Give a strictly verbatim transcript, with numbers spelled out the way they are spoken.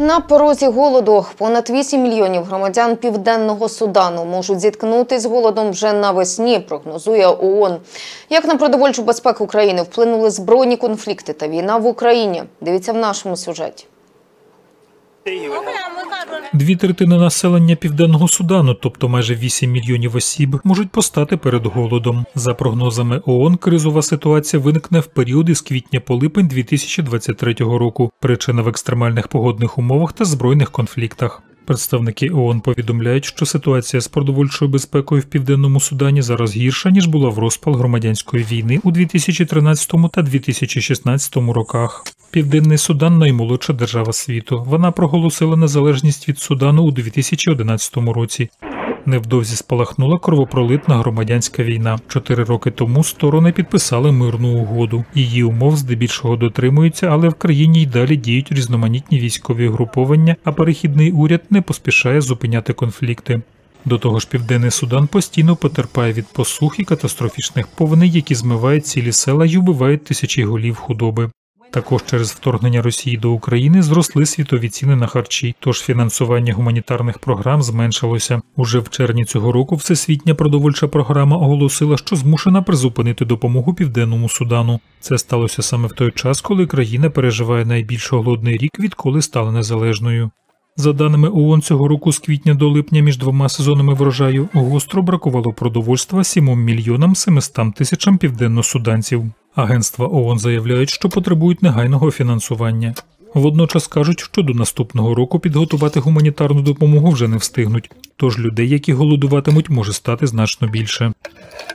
На порозі голоду понад вісім мільйонів громадян Південного Судану можуть зіткнутися з голодом вже навесні, прогнозує ООН. Як на продовольчу безпеку країни вплинули збройні конфлікти та війна в Україні? Дивіться в нашому сюжеті. Дві третини населення Південного Судану, тобто майже вісім мільйонів осіб, можуть постати перед голодом. За прогнозами ООН, кризова ситуація виникне в період із квітня по липень дві тисячі двадцять третього року. Причина в екстремальних погодних умовах та збройних конфліктах. Представники ООН повідомляють, що ситуація з продовольчою безпекою в Південному Судані зараз гірша, ніж була в розпал громадянської війни у дві тисячі тринадцятому та дві тисячі шістнадцятому роках. Південний Судан – наймолодша держава світу. Вона проголосила незалежність від Судану у дві тисячі одинадцятому році. Невдовзі спалахнула кровопролитна громадянська війна. Чотири роки тому сторони підписали мирну угоду. Її умов здебільшого дотримуються, але в країні й далі діють різноманітні військові угруповання, а перехідний уряд не поспішає зупиняти конфлікти. До того ж, Південний Судан постійно потерпає від посух і катастрофічних повеней, які змивають цілі села й убивають тисячі голів худоби. Також через вторгнення Росії до України зросли світові ціни на харчі, тож фінансування гуманітарних програм зменшилося. Уже в червні цього року Всесвітня продовольча програма оголосила, що змушена призупинити допомогу Південному Судану. Це сталося саме в той час, коли країна переживає найбільш голодний рік, відколи стала незалежною. За даними ООН, цього року з квітня до липня між двома сезонами врожаю гостро бракувало продовольства сімом мільйонам семистам тисячам південносуданців. Агентства ООН заявляють, що потребують негайного фінансування. Водночас кажуть, що до наступного року підготувати гуманітарну допомогу вже не встигнуть, тож людей, які голодуватимуть, може стати значно більше.